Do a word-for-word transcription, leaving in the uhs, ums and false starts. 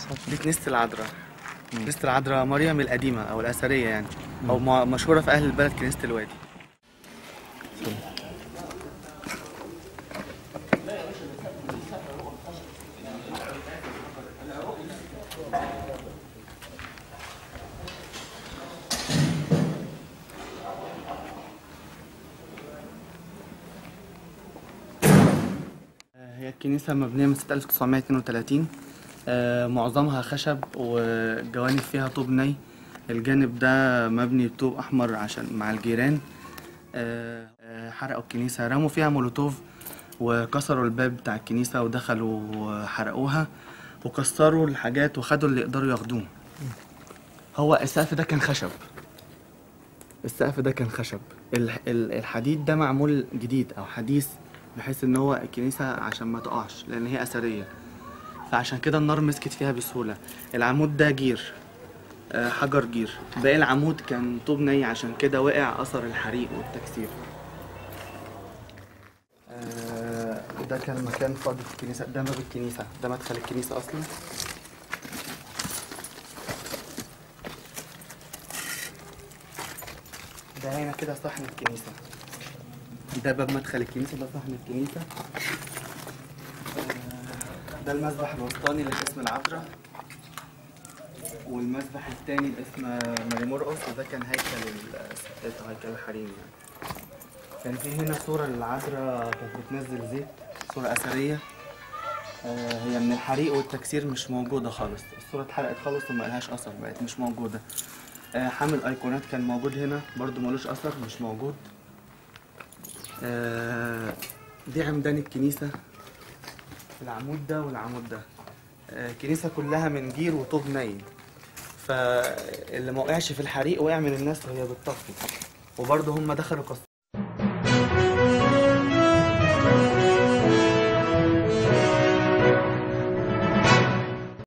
دي كنيسة العذراء. كنيسة العذراء مريم القديمة أو الأثرية يعني، أو مشهورة في أهل البلد كنيسة الوادي. هي الكنيسة مبنية من سنة ألف وتسعمية اتنين وتلاتين، آه معظمها خشب والجوانب فيها طوب ني. الجانب ده مبني بطوب أحمر عشان مع الجيران. آه آه حرقوا الكنيسة، رموا فيها مولوتوف وكسروا الباب بتاع الكنيسة ودخلوا وحرقوها وكسروا الحاجات وخدوا اللي يقدروا ياخدوه. هو السقف ده كان خشب، السقف ده كان خشب. الحديد ده معمول جديد أو حديث بحيث ان هو الكنيسة عشان ما تقعش لان هي اثرية، فعشان كده النار مسكت فيها بسهولة. العمود ده جير، حجر جير، باقي العمود كان طوب ني عشان كده وقع اثر الحريق والتكسير. ده كان مكان فاضي في الكنيسة، ده باب الكنيسة، ده مدخل الكنيسة اصلا. ده هنا كده صحن الكنيسة، ده باب مدخل الكنيسة، ده صحن الكنيسة. ده المسبح الوسطاني اللي اسم العذراء، والمسبح التاني اللي اسمه ماري مرقص، وده كان هيكل الستات او هيكل الحريم يعني. كان في هنا صورة للعذراء كانت بتنزل زيت، صورة أثرية. هي من الحريق والتكسير مش موجودة خالص، الصورة اتحرقت خالص وما لهاش أثر، بقت مش موجودة. حامل أيقونات كان موجود هنا برضو ملوش أثر، مش موجود. دي عمدان الكنيسة، العمود ده والعمود ده. الكنيسة كلها من جير وطوب ني، فاللي ما وقعش في الحريق وقع من الناس وهي بتطفي، وبرضه هم دخلوا